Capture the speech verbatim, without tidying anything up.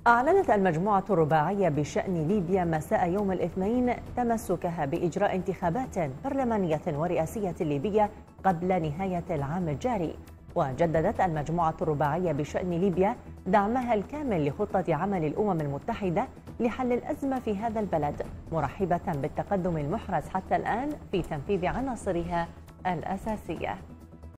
أعلنت المجموعة الرباعية بشأن ليبيا مساء يوم الاثنين تمسكها بإجراء انتخابات برلمانية ورئاسية ليبية قبل نهاية العام الجاري. وجددت المجموعة الرباعية بشأن ليبيا دعمها الكامل لخطة عمل الأمم المتحدة لحل الأزمة في هذا البلد، مرحبة بالتقدم المحرز حتى الآن في تنفيذ عناصرها الأساسية.